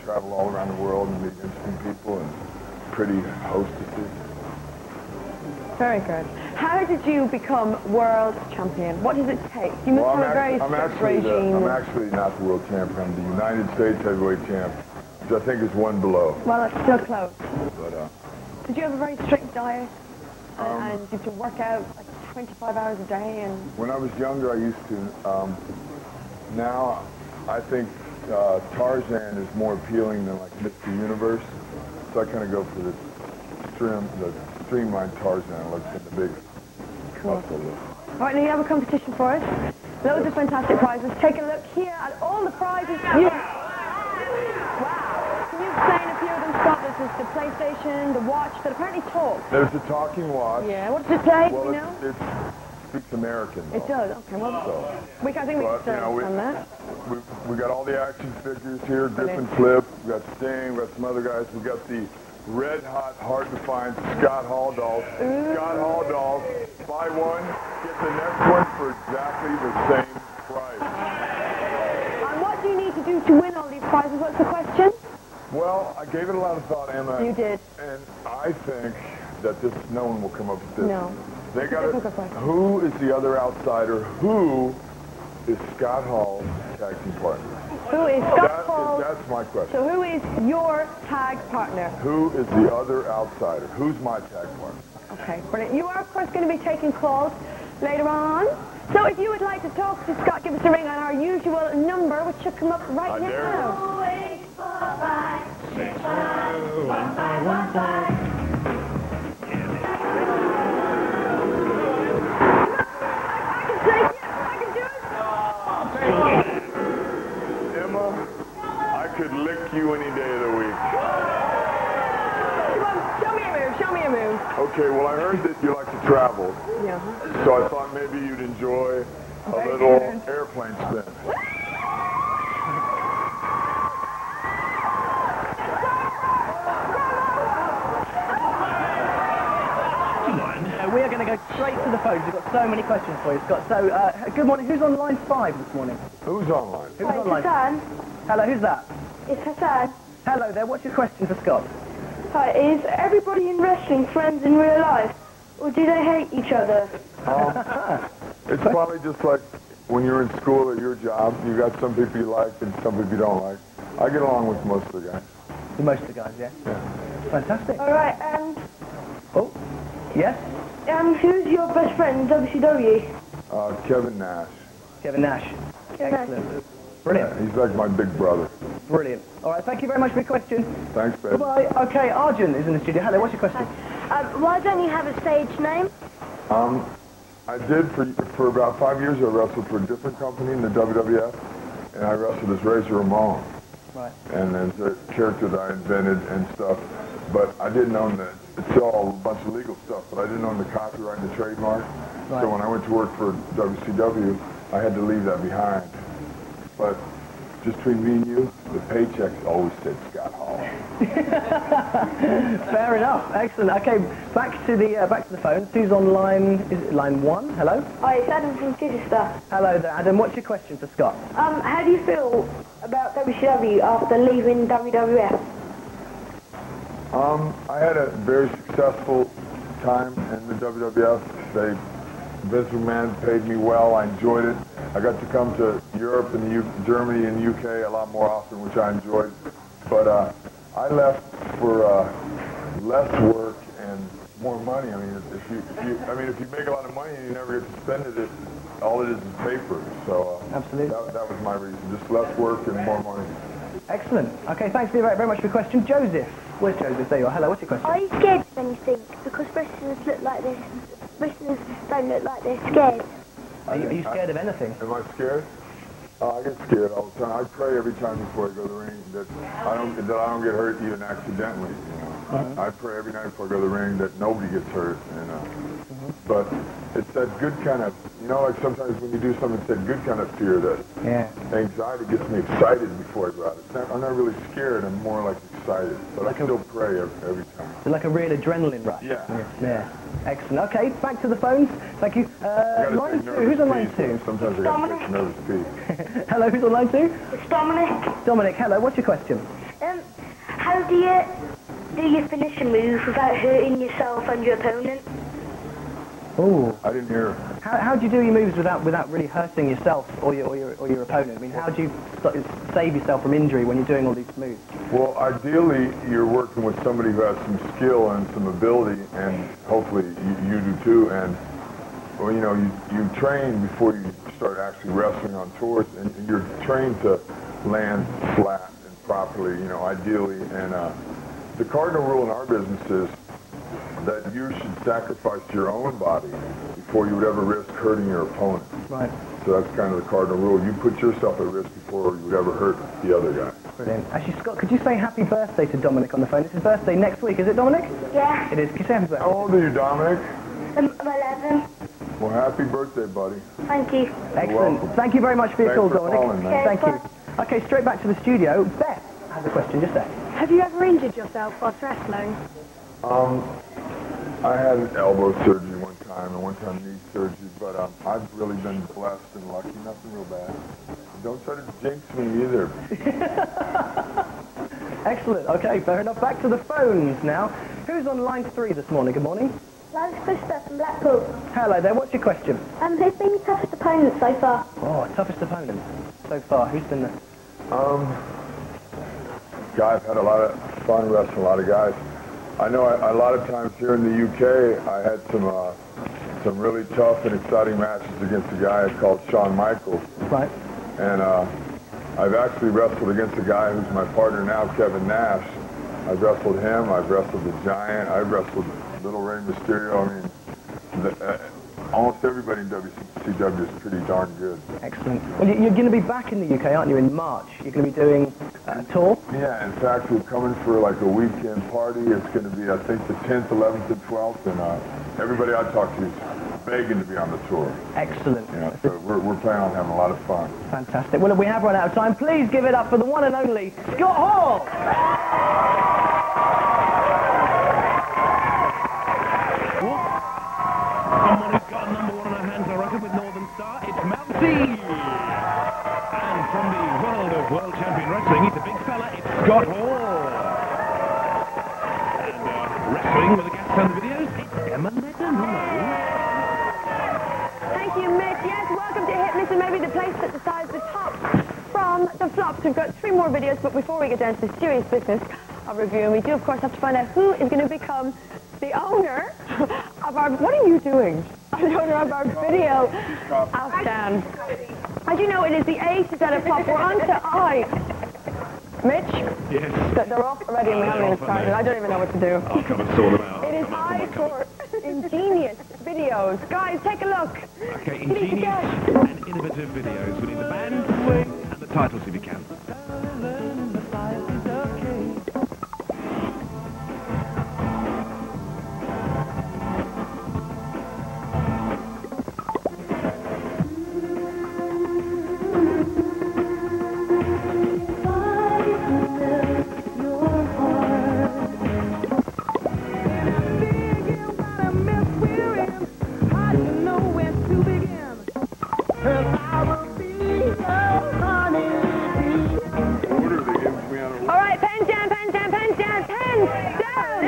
travel all around the world and meet interesting people and pretty hostesses. Very good. How did you become world champion? What does it take? You must have a very strict regime. I'm actually not the world champion. I'm the United States heavyweight champ, which I think is one below. Well, it's still close. But, did you have a very strict diet? And did you work out like 25 hours a day? And when I was younger, I used to. Now, I think Tarzan is more appealing than like Mr. Universe. So I kind of go for the streamlined Tarzan looks in the big muscle look. All right, now you have a competition for us. Loads of fantastic prizes. Take a look here at all the prizes. Wow. Can you explain a few of them, Scott? This is the PlayStation, the watch that apparently talks. There's a talking watch. Yeah, what does it say? Well, you know? it speaks American, though. It does, okay, well, I think we can still understand that. We got all the action figures here, Griffin Flip, we got Sting, we got some other guys, we got the red hot, hard to find Scott Hall dolls. Scott Hall dolls, buy one, get the next one for exactly the same price. And what do you need to do to win all these prizes? What's the question? Well, I gave it a lot of thought, Emma. You did. And I think that no one will come up with this. No. They got who is the other outsider? Who is Scott Hall's tag team partner? Who is Scott Hall? That's my question. So who is your tag partner? Who is the other outsider? Who's my tag partner? Okay, brilliant. You are, of course, going to be taking calls later on. So if you would like to talk to Scott, give us a ring on our usual number, which should come up right now. 0845-612-1515. Emma, I could lick you any day of the week. Come on, show me a move, show me a move. Okay, well, I heard that you like to travel. Yeah. So I thought maybe you'd enjoy a little airplane spin. We are going to go straight to the phones. We've got so many questions for you, Scott. So, good morning. Who's on line 5 this morning? Who's online? Who's on line? Hassan. Hello, who's that? It's Hassan. Hello there. What's your question for Scott? Hi, is everybody in wrestling friends in real life? Or do they hate each other? It's probably just like when you're in school or your job, you got some people you like and some people you don't like. I get along with most of the guys. Most of the guys, yeah? Yeah. Fantastic. All right, Oh, yes? who's your best friend in WCW? Kevin Nash. Kevin Nash. Excellent. Brilliant. Yeah, he's like my big brother. Brilliant. All right, thank you very much for your question. Thanks, babe. Goodbye. Okay, Arjun is in the studio. Hello, what's your question? Why don't you have a stage name? I did for about 5 years. I wrestled for a different company in the WWF, and I wrestled as Razor Ramon. Right. And there's a character that I invented and stuff, but I didn't own the. It's all a bunch of legal stuff, but I didn't own the copyright and the trademark. Right. So when I went to work for WCW, I had to leave that behind. But just between me and you, the paychecks always said Scott Hall. Fair enough. Excellent. Okay, back to the phones. Who's on line? Is it line 1? Hello. Hi, it's Adam from Chichester. Hello there, Adam. What's your question for Scott? How do you feel about WCW after leaving WWF? I had a very successful time in the WWF. Vince McMahon paid me well. I enjoyed it. I got to come to Europe and Germany and UK a lot more often, which I enjoyed. But I left for less work and more money. I mean, if you make a lot of money and you never get to spend it, all it is paper. So absolutely, that was my reason. Just less work and more money. Excellent. Okay, thanks very, very much for your question, Joseph. Where's Joseph? There you are. Hello. What's your question? Are you scared of anything? Because wrestlers look like this. Wrestlers don't look like they're scared. Are you scared of anything? Am I scared? I get scared all the time. I pray every time before I go to the ring that I don't get hurt even accidentally. You know? I pray every night before I go to the ring that nobody gets hurt. You know? But it's that good kind of, like sometimes when you do something, it's that good kind of fear that anxiety gets me excited before I go out. I'm not really scared. I'm more like excited. But like I still pray every time. So like a real adrenaline rush. Yeah. Excellent. Okay, back to the phones. Thank you. Line 2. Who's on line 2? Sometimes I got to take nervous pee. Hello, who's on line 2? It's Dominic. Dominic, hello. What's your question? do you do your finishing move without hurting yourself and your opponent? Ooh. I didn't hear. How do you do your moves without really hurting yourself or your opponent? I mean, how do you save yourself from injury when you're doing all these moves? Well, ideally, you're working with somebody who has some skill and some ability, and hopefully you do too. And well, you know, you train before you start actually wrestling on tours, and you're trained to land flat and properly, you know, ideally. And the cardinal rule in our business is that you should sacrifice your own body before you would ever risk hurting your opponent. Right. So that's kind of the cardinal rule. You put yourself at risk before you would ever hurt the other guy. Brilliant. Actually, Scott, could you say happy birthday to Dominic on the phone? It's his birthday next week, is it, Dominic? Yeah. It is. Can you say happy birthday? How old are you, Dominic? I'm 11. Well, happy birthday, buddy. Thank you. Excellent. welcome. Thank you very much for your Thanks call, for Dominic. calling, man. Thank you. Okay, straight back to the studio. Beth has a question, just there. Have you ever injured yourself whilst wrestling? I had an elbow surgery one time and one time knee surgery, but I've really been blessed and lucky. Nothing real bad. Don't try to jinx me either. Excellent. Okay, fair enough. Back to the phones now. Who's on line 3 this morning? Good morning. Lance Christopher from Blackpool. Hello there. What's your question? Who's been your toughest opponent so far? Oh, toughest opponent so far. Who's been there? Guy, I've had a lot of fun wrestling a lot of guys. I know a lot of times here in the UK, I had some really tough and exciting matches against a guy called Shawn Michaels. Right. And I've actually wrestled against a guy who's my partner now, Kevin Nash. I've wrestled him, I've wrestled the Giant, I've wrestled Little Rey Mysterio. I mean, almost everybody in WCW is pretty darn good. Excellent. Well, you're going to be back in the UK, aren't you, in March? You're going to be doing a tour? Yeah, in fact, we're coming for like a weekend party. It's going to be, I think, the 10th, 11th, and 12th, and everybody I talk to is begging to be on the tour. Excellent. Yeah, so we're planning on having a lot of fun. Fantastic. Well, we have run out of time. Please give it up for the one and only Scott Hall! Someone who's got number 1 on her hands, I reckon, with Northern Star. It's Mountie! And from the world of World Champion Wrestling, he's a big fella. It's Scott Hall. And wrestling with a guest on the videos, it's Emma Ledden. Hello. Thank you, Mitch. Yes, welcome to Hit, Miss and Maybe, the place that decides the top from the flops. We've got 3 more videos, but before we get down to the serious business of reviewing, we do, of course, have to find out who is going to become the owner of our... What are you doing? The owner of our video outstand. As you know, it is the Aces at a pop. We're on to I. Mitch? Yes. They're off already and we haven't even started. I don't even know what to do. I'll come and sort them out. It is I for ingenious videos. Guys, take a look. Okay, You need to ingenious guess. and innovative videos. We need the band and the titles if you can. All right, pens down, pens down, pens down, pens down.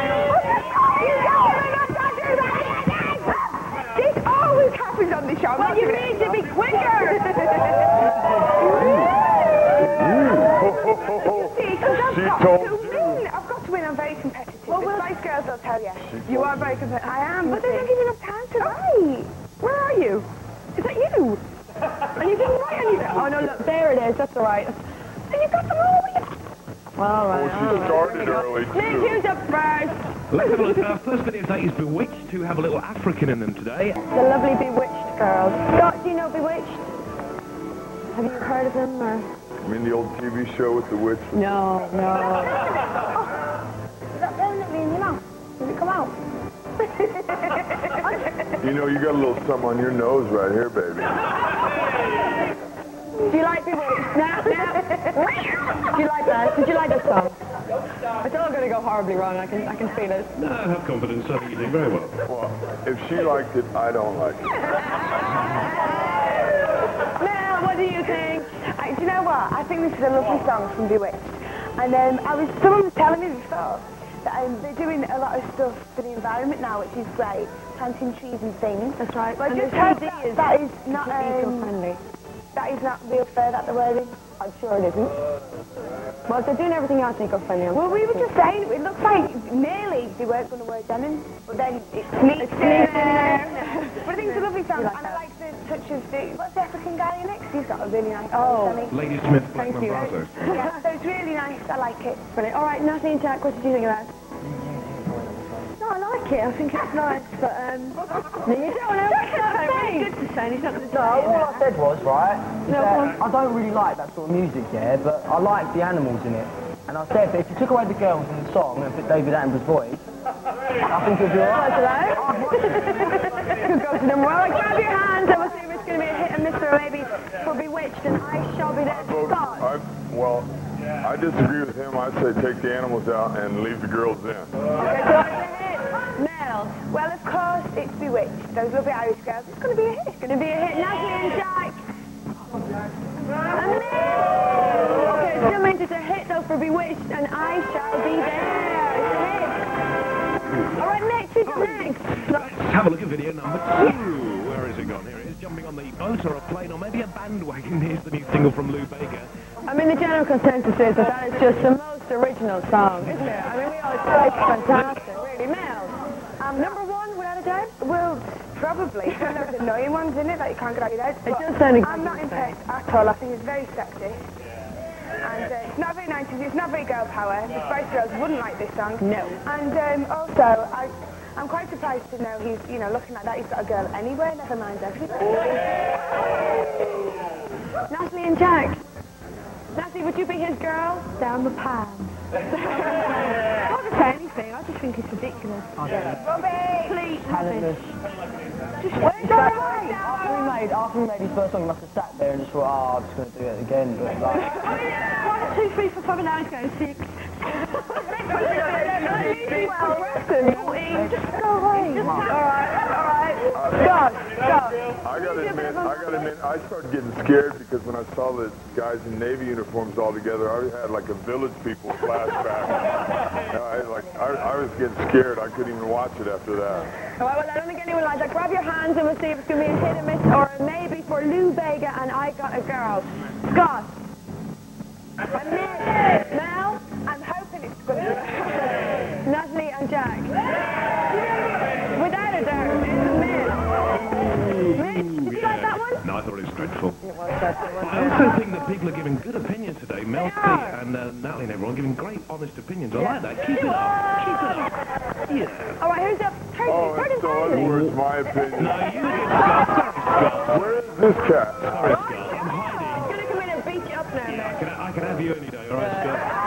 This always happens on the show. Well, you need to be quicker. She told you. I've got to win. I'm very competitive. Well, the Spice Girls, I'll tell you. You are very competitive. I am, but they don't give you enough time to write. Where are you? Is that you? And you didn't write anything. Oh no, look, there it is. That's all right. And you got them all. All right. She started early, Nick, too. who's up first? Let's have a look. Our first video today is Bewitched, who have a little African in them today. The lovely Bewitched girls. Scott, do you know Bewitched? Have you heard of them? Or? I mean, the old TV show with the witch. No. Is that permanently in your mouth? Does it come out? You know, you got a little something on your nose right here, baby. Do you like Bewitched? Now. Do you like that? Did you like this song? It's all going to go horribly wrong. I can feel it. No, have confidence. I think you're doing very well. Well, if she liked it, I don't like it. Now, what do you think? Do you know what? I think this is a lovely song from Bewitched. And someone was telling me before that they're doing a lot of stuff for the environment now, which is great, planting trees and things. That's right. But And just the hope CD that is not eco-friendly. that is not real fur that they're wearing. I'm sure it isn't. Well, they're doing everything else eco-friendly. Well, we were just saying, it looks like nearly they weren't going to wear denim, but then it sneaks in. But I think it's a lovely song, and I like the touch of what's the African guy next? He's got a really nice voice, Lady Smith, Thank Blackman you. Brazos. Yeah, so it's really nice, I like it. Brilliant. All right, Natalie and Jack, what did you think of that? No, I like it. I think it's nice, but no, you don't know what to say. Good to say. He's not going to No, all I said was, right, is No, that I don't really like that sort of music, yeah, but I like the animals in it. And I said that if you took away the girls in the song and put David Attenborough's voice, I think it'd be alright. Could go to them. Well, grab your hands and we'll see if it's going to be a hit and miss or maybe for Bewitched and I Shall Be There. Scott. I disagree with him. I say take the animals out and leave the girls in. Okay, so it's a hit. Mel. Well, of course, it's Bewitched. Those lovely Irish girls. It's going to be a hit. It's going to be a hit. Natalie and Jack. And Mel. Okay, it still means it's a hit though for Bewitched and I Shall Be There. It's a hit. All right, next. Who's up next? Let's have a look at video number 2. Where is it gone? Here it is, jumping on the boat or a plane or maybe a bandwagon. Here's the new single from Lou Bega. I mean, the general consensus is that is just the most original song, isn't it? I mean, we all say it's fantastic, really. Mel, number 1, without a doubt? Well, probably. There's annoying ones in it that you can't get out your head. It does sound exactly I'm not the same. impressed at all. I think it's very sexy. And it's not very 90s, it's not very girl power. The Spice Girls wouldn't like this song. No. And also, I'm quite surprised to know he's, looking like that. He's got a girl anywhere, never mind everything. Natalie and Jack. Natalie, would you be his girl? Down the pan. I don't say anything. I just think it's ridiculous. Robbie! Please, Talentless. After we made his first song, he must have sat there and just thought, I'm just going to do it again. But like, 1, 2, 3, 4, 5, and now he's going 6. Just go away. All right. Go. I gotta admit, I started getting scared because when I saw the guys in Navy uniforms all together, I had like a Village People flashback. I was getting scared. I couldn't even watch it after that. All right, well, I don't think anyone likes that. Grab your hands and we'll see if it's going to be a hit and miss or a maybe for Lou Bega and I Got a Girl. Scott. A miss. Mel. I'm hoping it's going to be. Natalie and Jack. Without a doubt, it's a miss. Mitch, did you like that one? No, I thought it was dreadful. I also think that people are giving good opinions today. Mel C and Natalie and everyone giving great, honest opinions. I like that. Keep it up. Keep it up. Yeah. All right, who's up? Tracy, Curtis So Riley. unworth my opinion. No, you get Scott. Sorry, Scott. Where is this cat? Sorry, Scott. I'm hiding. He's going to come in and beat you up now, Mitch. I can have you any day, all right, Scott?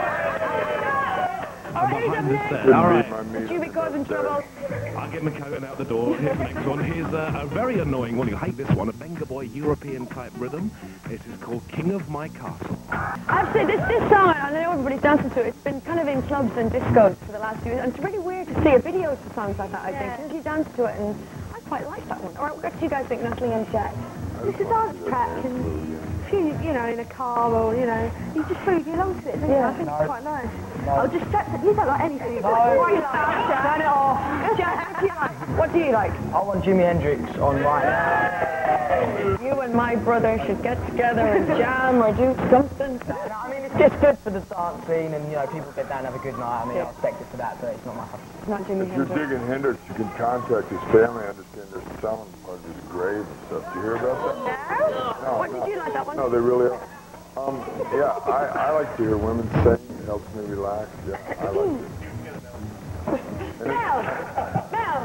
All right, who's up next? Couldn't All beat right. my meat. Would you be causing trouble? I'll get my coat and out the door. Here's the next one. Here's a very annoying one. You'll hate this one. A Venga Boy European type rhythm. This is called King of My Castle. I've said this song, I know everybody's dancing to it. It's been kind of in clubs and discos for the last few years, and it's really weird to see a video for songs like that, I think. Because you dance to it, and I quite like that one. All right, what do you guys think, Natalie and Jack? It's a dance track, and if you, in a car or, you just move along to it, don't you? I think it's quite nice. I'll just you don't like anything. What do you like, Jack? Turn it off. Jack, what do you like? What do you like? I want Jimi Hendrix on right now. You and my brother should get together and jam or do something. No, I mean, it's just good for the dance scene and, people get down and have a good night. I mean, I expect it for that, but it's not my cup. It's not Jimi If you're Hendrix. digging Hendrix, you can contact his family. I understand they're selling part of his grave and stuff. Did you hear about that? No? What did you like that one? No, they really are. Yeah, I like to hear women sing. It helps me relax. Yeah, I like it. Mel!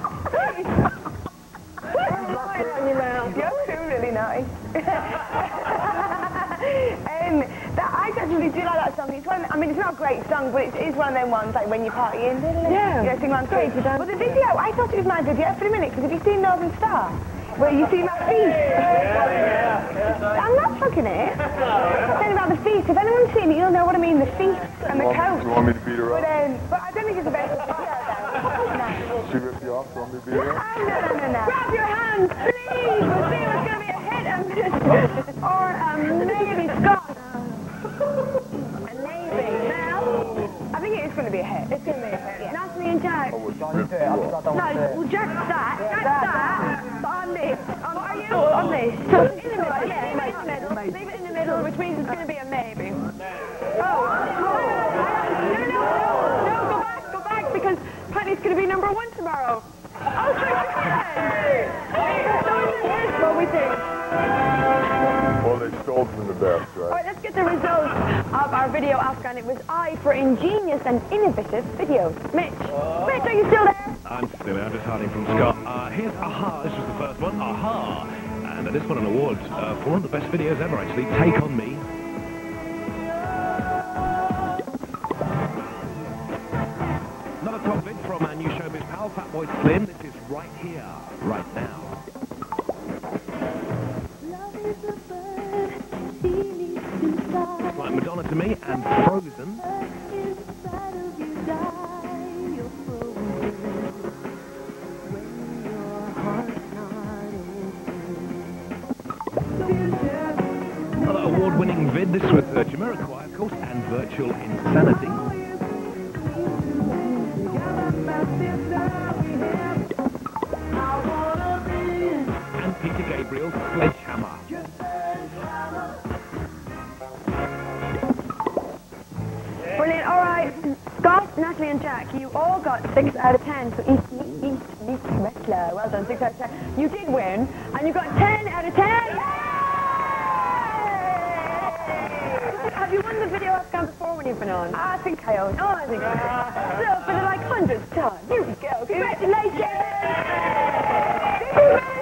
You're too really nice. I actually do like that song. It's it's not a great song, but it is one of them ones like when you're partying. Yeah. Sing along to it. But the video, I thought it was my video for a minute, because have you seen Northern Star? Where you see my feet? I'm not fucking it. I'm saying about the feet. If anyone's seen it, you'll know what I mean, the feet and the coat. You want me to beat her up? But I don't think it's the best video, though. She ripped you off? You want me to beat her up? No. Grab your hands, please! We'll see if it's going to be a hit and miss. Or maybe Scott. A maybe. going to be a hit. It's going to be a hit. Yeah. Natalie and Jack. Oh, it's Don't do it. I don't want to do No, it. well, Jack's that. Jack's that. But I'm this. What are you? I'm this. So in the middle, yeah, leave it in the middle. Leave it in the middle, which means it's going to be a maybe. Oh. No, go back, because apparently it's going to be number 1 tomorrow. Oh, check again. Here's what we think. Well, they stole from the best, All right? right, let's get the results of our video Afghan. It was I for ingenious and innovative videos. Mitch, are you still there? I'm still there, I'm just hiding from Scott. Here's Aha, this was the first one, Aha. And this one an award for one of the best videos ever, actually, Take On Me. Another top vid from our new showbiz pal, Fatboy Slim. This is Right Here, Right Now. It's like Madonna to me, and Frozen. Another award-winning vid, this with Jamiroquai, of course, and Virtual Insanity. And Peter Gabriel's Sledgehammer. Brilliant. All right, Scott, Natalie and Jack, you all got 6 out of 10. So East meets Wrestler. Well done, 6 out of 10. You did win, and you got 10 out of 10. Yay! Have you won the video Afghan before when you've been on? I think I own. Oh, I think so. So for the like 100th time, here we go. Congratulations!